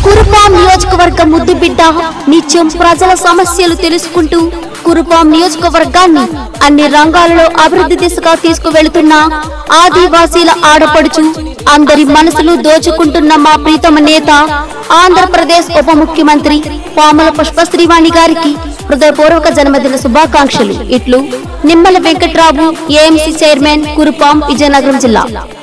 కురుపాం నియోజకవర్గ ముద్దుబిడ్డ నిత్యం ప్రజల సమస్యలు తెలుసుకుంటూ కురుపాం నియోజకవర్గాన్ని అన్ని రంగాలలో అభివృద్ధి దిశగా తీసుకువెళుతున్న ఆదివాసీల ఆడపడుచు అందరి మనసులు దోచుకుంటున్న మా ప్రీతమ నేత ఆంధ్రప్రదేశ్ ఉప ముఖ్యమంత్రి పాముల పుష్పశ్రీవాణి గారికి హృదయపూర్వక జన్మదిన శుభాకాంక్షలు. ఇట్లు నిమ్మల వెంకట్రావు, ఏఎంసీ చైర్మన్, కురుపాం, విజయనగరం జిల్లా.